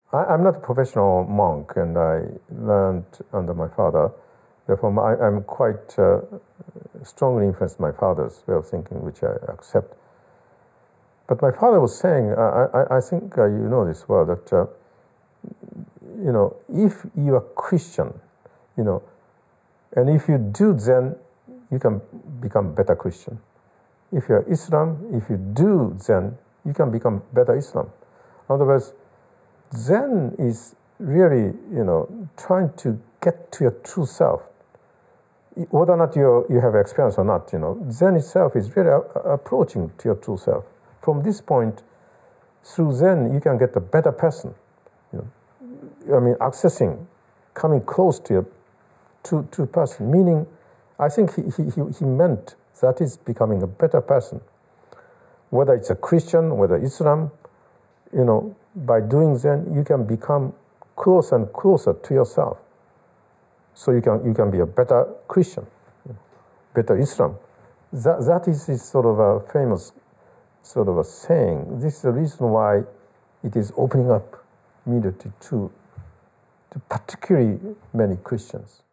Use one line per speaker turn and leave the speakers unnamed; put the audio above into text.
I'm not a professional monk, and I learned under my father. Therefore, I'm quite strongly influenced by my father's way of thinking, which I accept. But my father was saying, I think you know this well, that if you are Christian, and if you do Zen, you can become better Christian. If you are Islam, if you do Zen, you can become better Islam. In other words, Zen is really, trying to get to your true self. Whether or not you have experience or not, Zen itself is really approaching to your true self. From this point, through Zen, you can get a better person. Accessing, coming close to your true person. Meaning, I think he meant that is becoming a better person. Whether it's a Christian, whether Islam, by doing Zen, you can become closer and closer to yourself. So you can be a better Christian, better Islam. That is sort of a famous sort of a saying. This is the reason why it is opening up immediately to particularly many Christians.